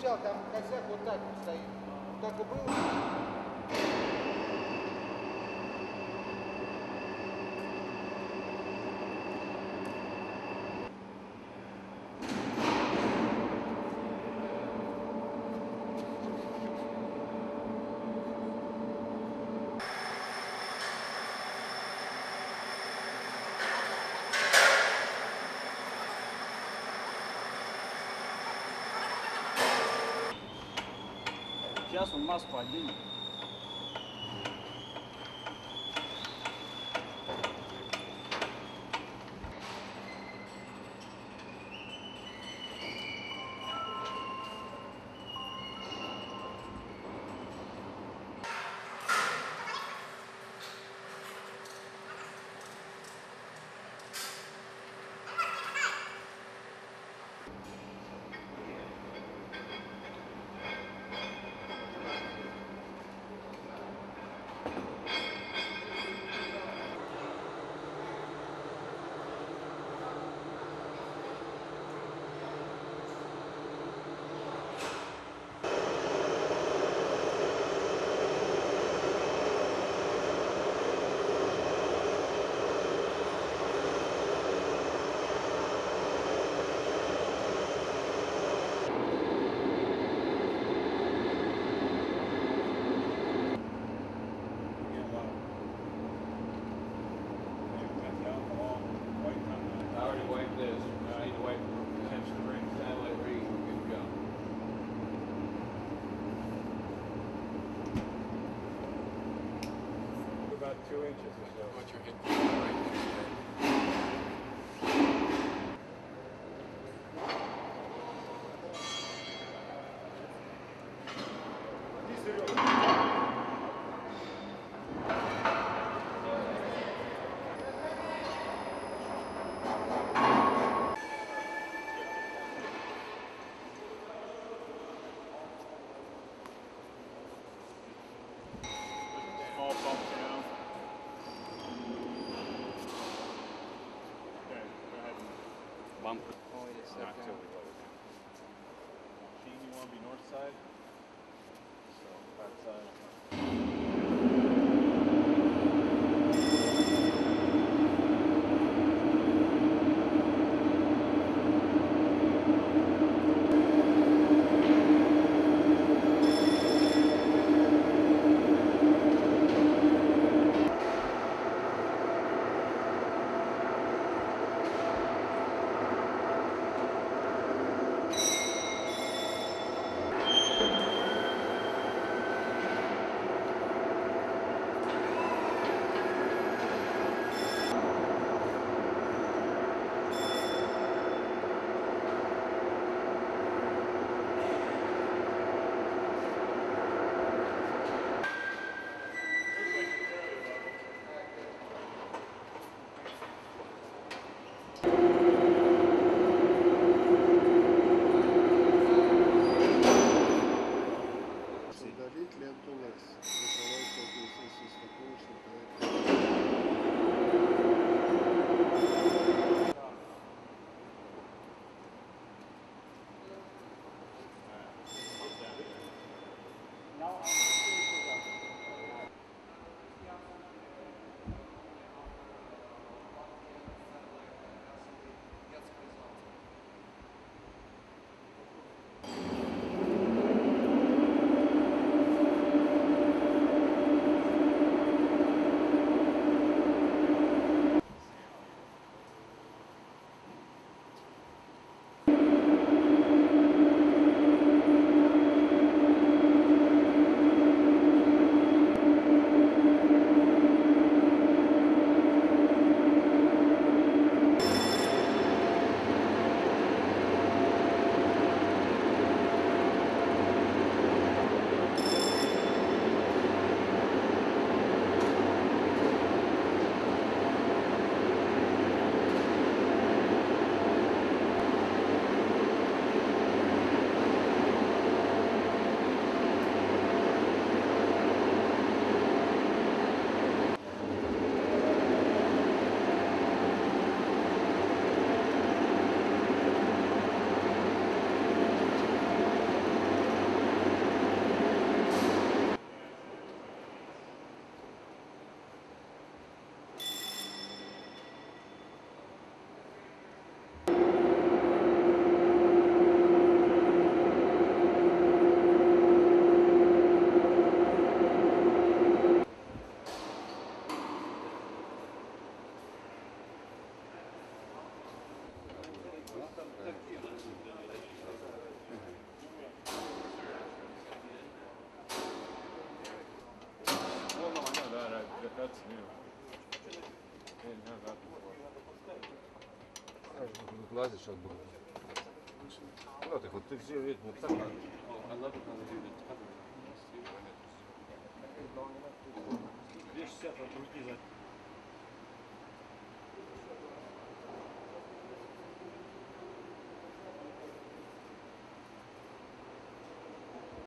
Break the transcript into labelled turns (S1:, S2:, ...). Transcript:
S1: включал, там косяк вот так вот стоит. Так и было.
S2: Сейчас он маску оденет.
S3: About 2 inches or so.
S4: What you're hitting right
S3: Small bump down. Okay, go ahead and
S2: Bump.
S3: not till we load it down. Gene, you want to be north side? So, that side. That's new. They didn't have that before.
S4: Тут лазить сейчас буду. Ну, так вот ты все видно так.
S3: I love it when they do the tethering on this too.
S2: Две 60 от руки за